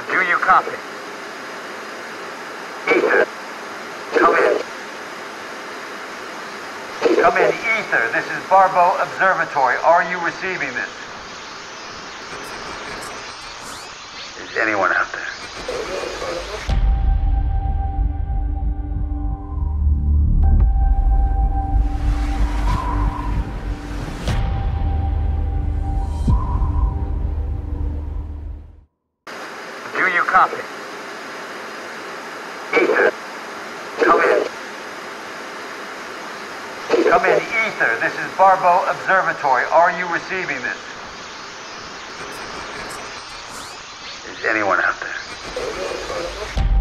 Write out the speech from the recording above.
Do you copy? Ether, come in. Come in, Ether. This is Barbeau Observatory. Are you receiving this? Is anyone out there? Do you copy? Ether, come in. Come in, Ether. This is Barbeau Observatory. Are you receiving this? Is anyone out there?